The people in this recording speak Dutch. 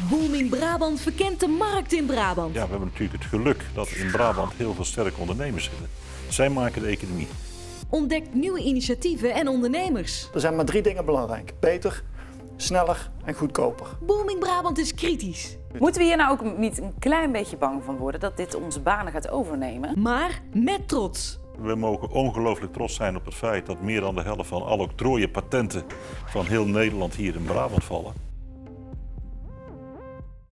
Booming Brabant verkent de markt in Brabant. Ja, we hebben natuurlijk het geluk dat in Brabant heel veel sterke ondernemers zitten. Zij maken de economie. Ontdekt nieuwe initiatieven en ondernemers. Er zijn maar 3 dingen belangrijk. Beter, sneller en goedkoper. Booming Brabant is kritisch. Moeten we hier nou ook niet een klein beetje bang van worden dat dit onze banen gaat overnemen? Maar met trots. We mogen ongelooflijk trots zijn op het feit dat meer dan de helft van alle octrooien patenten van heel Nederland hier in Brabant vallen.